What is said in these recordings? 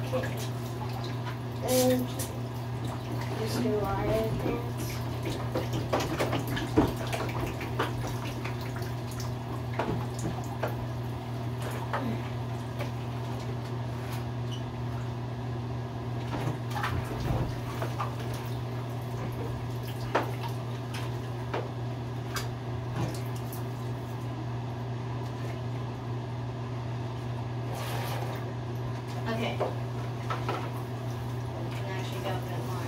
And Mr. Wire Pants. Okay. We can actually go a bit more.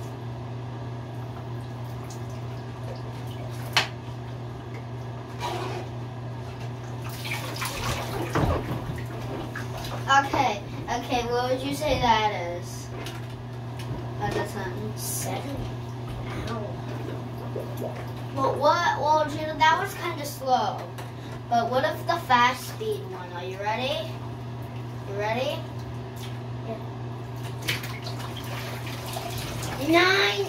Okay, what would you say that is? At the time. 7. Ow. Well, Judah, that was kind of slow. But what if the fast speed one? Are you ready? You ready? 9.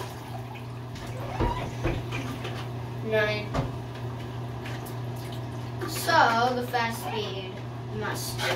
9. So, the fast speed must be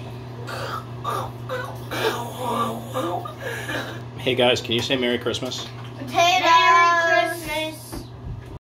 Hey guys, can you say Merry Christmas?